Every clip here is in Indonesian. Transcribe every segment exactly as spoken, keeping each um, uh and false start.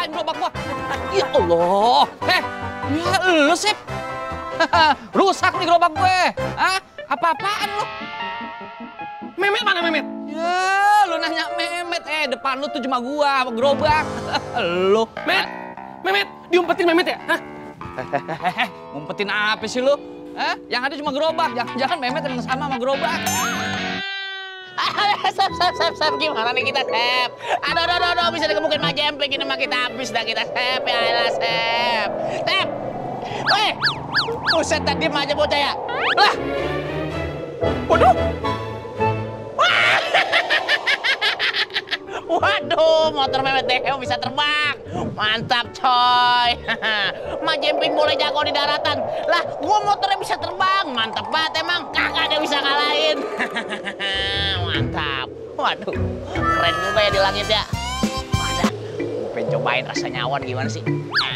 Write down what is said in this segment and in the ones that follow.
ngapain gerobak gua? Ya Allah. Eh, ya lu sih. Rusak nih gerobak gue. Hah? Apa-apaan lu? Memet mana Memet? Ya, lu nanya Memet. Eh, depan lu tuh cuma gua sama gerobak. Lu. Met, Memet, diumpetin Memet ya? Hah? Hehehe, ngumpetin apa sih lu? Hah? Yang ada cuma gerobak. Jangan-jangan Memet emang sama sama gerobak. Sep, sep, sep, sep, gimana nih kita, Sep? Aduh, aduh, aduh, aduh, bisa dikebukin majemping ini mah kita habis dah kita, Sep. Ya elah, Sep. Sep! Weh! Buset, tadi aja bocah ya? Lah! Waduh! Wah! Waduh, motor Memet Deo bisa terbang. Mantap, coy. Majemping boleh jago di daratan. Lah, gua motornya bisa terbang. Mantap banget emang. Kagak ada bisa kalahin. Mantap. Waduh, keren juga ya di langit ya. Wadah, gua pengen cobain rasanya awan gimana sih.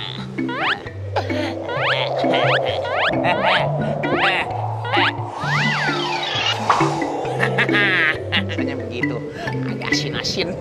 Rasanya begitu, agak asin-asin.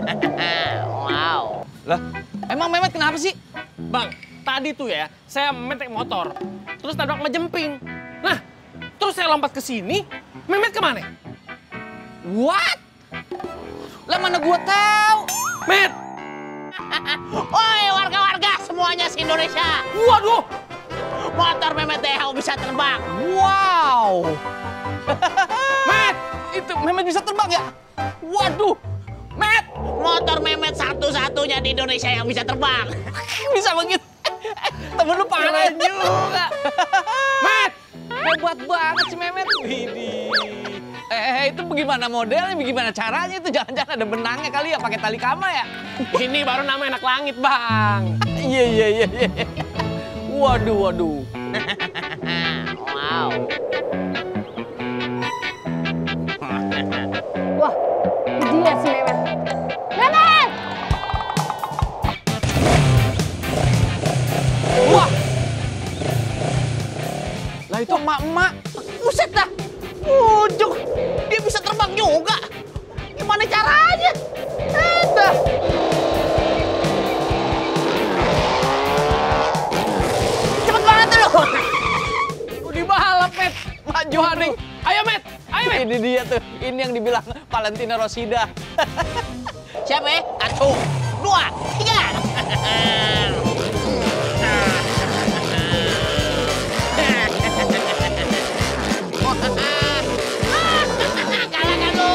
Wow. Lah, emang Memet kenapa sih? Bang, tadi tuh ya, saya Memet naik motor. Terus tabrak majemping. Nah, terus saya lompat ke sini, Memet kemana? What? Lah mana gua tahu? Met! Oi, warga-warga semuanya se-Indonesia. Waduh! Motor Memet Deo bisa terbang. Wow. Met! Itu Memet bisa terbang ya? Waduh. Met, Motor Memet satu-satunya di Indonesia yang bisa terbang. bisa begitu. Temen lu parah juga. Met! Hebat banget sih Memet. Widih. Eh, itu bagaimana modelnya, bagaimana caranya itu? Jangan-jangan ada benangnya kali ya, pakai tali kama ya? Ini baru nama enak langit, Bang. Iya, iya, iya, iya. Waduh, waduh. Wow. Wah, dia si Memet. Memet! Wah. Lah itu emak-emak. Buset dah. Ujung. Dia bisa terbang juga. Gimana caranya? Ada. Cepet banget lu. Udah balap, Met. Maju Haring. Ayo, Met! Ayo, Met! Ini dia tuh. Ini yang dibilang Valentina Rosida. Siapa ya? Satu, dua, tiga. Kalahkan lu.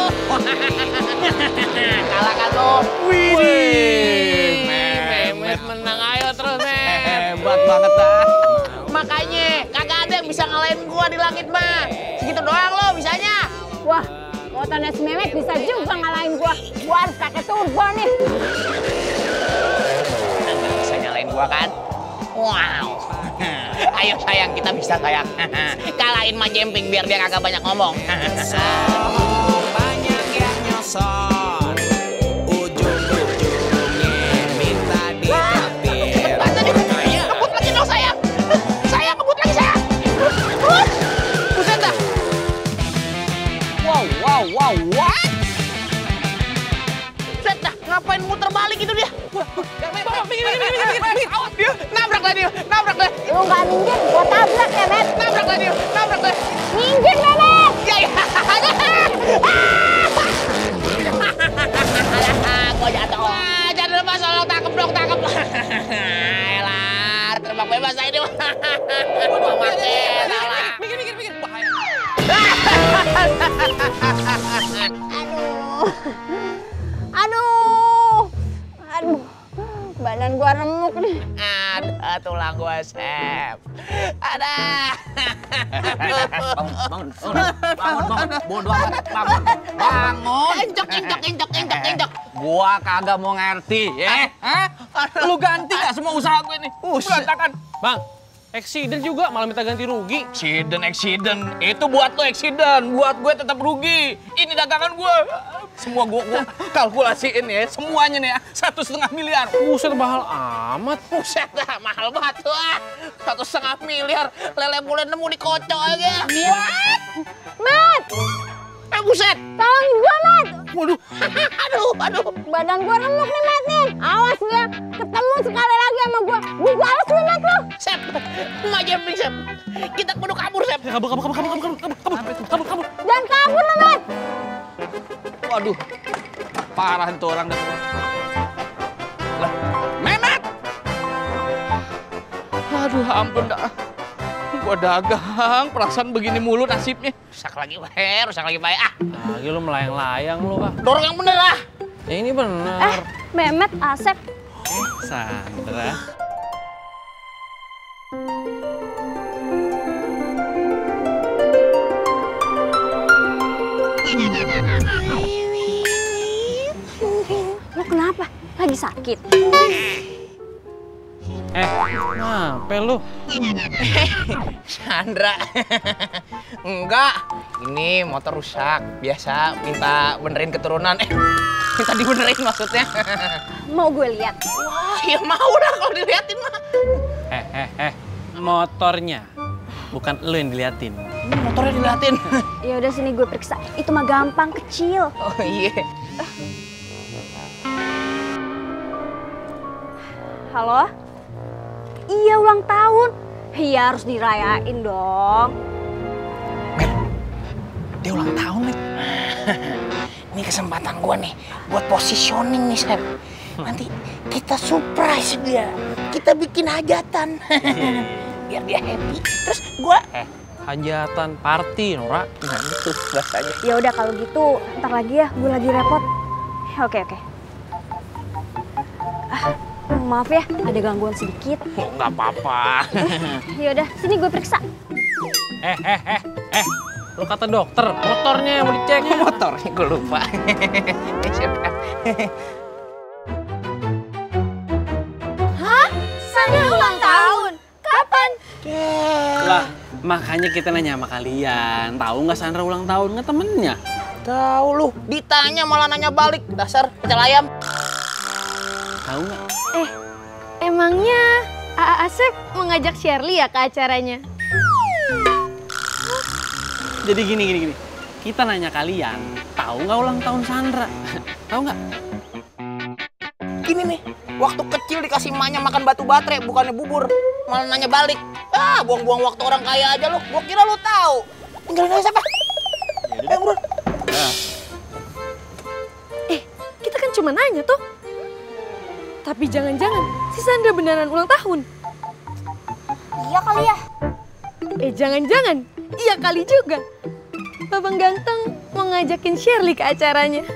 Kalahkan lu. Wih, Memet menang, ayo terus, Met! Hebat banget dah. Makanya kagak ada yang bisa ngalahin gua di langit mah. Segitu doang lo bisanya. Wah, motornya si Memet bisa juga ngalahin gua. Gua harus pakai turbo nih. Nggak bisa nyalain gua kan? Wow. Ayo sayang, kita bisa sayang. Kalahin majemping biar dia kagak banyak ngomong. Banyak yang nyosor, ujung-ujungnya minta ditraktir. Kebut lagi dong sayang. Sayang, kebut lagi sayang. Buset dah. Wow, wow, wow, what? Buset dah, ngapain muter balik itu dia? Bapak, minggir, minggir, minggir, minggir, minggir! Awas dia, nabrak lah dia, nabrak lah. Lu nggak minggir, gua tabrak ya, Met. Nabrak lah dia, nabrak lah. Minggir, Memet! Ya, ya. Gua jatuh. Wah, jangan lepas, lo tangkep dong, tangkep. Elah, terbang bebas aja ini. Mau mati, salah. Minggir, minggir, minggir! Bahaya! Aduh. Aduh. Aduh. Badan gua remuk nih. Ada tulang gua, Sep. Ada. Bangun, bangun, bangun, bangun, bodoh amat, bangun, bangun. Injek, injek, injek, injek, injek. Gua kagak mau ngerti, ya? Hah? Lu ganti gak semua usaha gue nih? Berantakan. Bang, accident juga malah minta ganti rugi. Accident, accident. Itu buat lo accident, buat gue tetap rugi. Ini dagangan gue. Semua gue, gue kalkulasiin ya, semuanya nih ya, satu setengah miliar. Buset, mahal amat. Buset dah, mahal banget tuh. ah. Satu setengah miliar, lele boleh nemu di kocok aja. What? Met! Eh, buset. Tolongin gua, Met! Waduh, aduh, aduh. Badan gua remuk nih, Met nih. Awas lu ya, ketemu sekali lagi sama gua, gua balas Mehmet lu. Sep, emak jemping Sep. Kita kudu kabur Sep. Kabur, kabur, kabur, kabur, kabur, kabur, kabur, kabur, kabur. Jangan kabur lu, Mehmet. Waduh, parah itu orang dah. Lah, Mehmet! Aduh, ampun dah. Gua dagang, perasaan begini mulu nasibnya. Rusak lagi wae, rusak lagi bae ah. Lagi lu melayang-layang lu, ah. Dorong yang bener ah. Ya ini Eh, bener. Mehmet, Asep. Sandra. Lu kenapa? Lagi sakit? Eh, ngapain lu? Sandra. Enggak, ini motor rusak. Biasa minta benerin keturunan. Eh, minta dibenerin maksudnya. Mau gue lihat? Wah, ya mau dah kalau diliatin mah. Eh, eh, eh. Motornya. Bukan lu yang diliatin. Ini motornya diliatin. Ya udah sini gue periksa. Itu mah gampang, kecil. Oh iya. Halo? Iya ulang tahun. Iya harus dirayain dong. Dia ulang tahun nih. Ini kesempatan gua nih buat positioning nih, Sep. Nanti kita surprise dia. Kita bikin hajatan. Biar dia happy. Terus gua Eh, hajatan, party, Nora. nah gitu bahasanya. Ya udah kalau gitu, ntar lagi ya, gue lagi repot. Oke oke. Ah, maaf ya, ada gangguan sedikit. Oh, nggak apa-apa. Ya udah, sini gue periksa. Eh, eh, eh, eh. Lu kata dokter, motornya yang mau dicek. Motornya gua lupa. Siapa? Hah? Sandra ulang tahun? Kapan? Lah, makanya kita nanya sama kalian. Tahu nggak Sandra ulang tahun? Nggak temennya? Tahu lu, ditanya malah nanya balik. Dasar pecel ayam. Tahu nggak? Eh, emangnya A A Asep mengajak Shirley ya ke acaranya? Jadi gini, gini, gini. Kita nanya kalian, tahu nggak ulang tahun Sandra? Tahu nggak? Gini nih, waktu kecil dikasih emaknya makan batu baterai, bukannya bubur. Malah nanya balik. Ah, buang-buang waktu orang kaya aja lu. Gua kira lu tahu. Tinggalin aja siapa? Eh, buruan. Eh, kita kan cuma nanya tuh. Tapi jangan-jangan si Sandra beneran ulang tahun. Iya kali ya. Eh, jangan-jangan iya kali juga. Babang Ganteng mau ngajakin Shirley ke acaranya.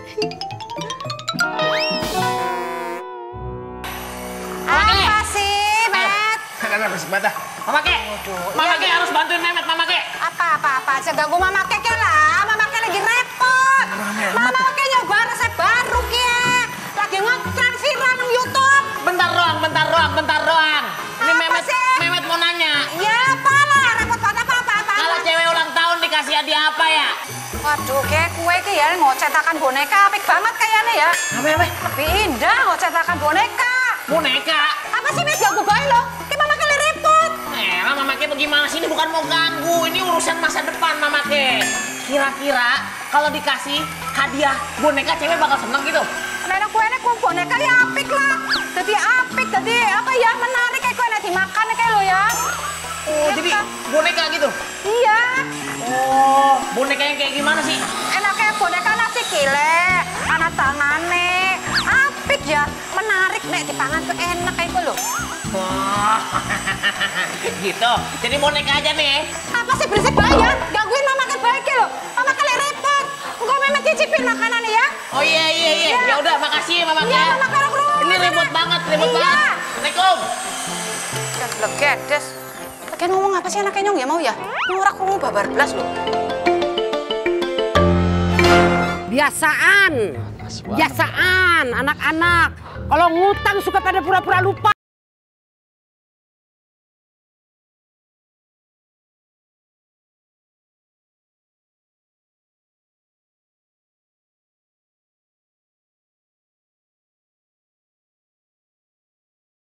Apa sih, Met? Ada bersih mata. Mama Ke. Mama Ke harus bantuin Mehmet, Mama Ke. Apa-apa-apa, saya ganggu Mama Keke lah. Mama Keke lagi repot. Mama Keke nyoba resep baru, Kia. Lagi ngetren viral di YouTube. Bentar doang, bentar doang, bentar doang. Ini Apa Mehmet, sih? Mehmet mau nanya. Ya apalah, repot banget apa-apa. Kalau cewek ulang tahun dikasih hadiah apa ya? Waduh, kayak kue ki ya ngocetakan boneka apik banget kayaknya ya. Apa-apa? Lebih indah ngocetakan boneka. Boneka. Apa sih, Met? Ganggu bae lo. Kayak Mama Keke repot. Eh, Mama Ke bagaimana sih? Ini bukan mau ganggu, ini urusan masa depan Mama Ke. Kira-kira kalau dikasih hadiah boneka cewek bakal seneng gitu? Nenek kue ini boneka ya apik lah. Jadi apik, jadi apa ya menarik kayak kue dimakan kayak lo ya. Oh, jadi boneka gitu? Iya. Oh, boneka yang kayak gimana sih? Enaknya boneka nasi kile, anak tangane, apik ya, menarik nek dipangan tuh enak kayak gue loh. Wah, gitu. Jadi boneka aja nih. Apa sih berisik bayar? Gangguin Mama Ke baik ya loh. Mama Ke repot. Enggak Mehmet cicipin makanan ya. Oh iya iya iya. Iya. Ya udah makasih Mama Ke. Iya, Mama Ke rumah. Ini ribut banget, ribut Iya. banget. Assalamualaikum. Dan legedes. Lagi ngomong apa sih anaknya Nyong ya mau ya? Ngorak ngomong babar belas loh. Biasaan, biasaan anak-anak. Kalau ngutang suka pada pura-pura lupa.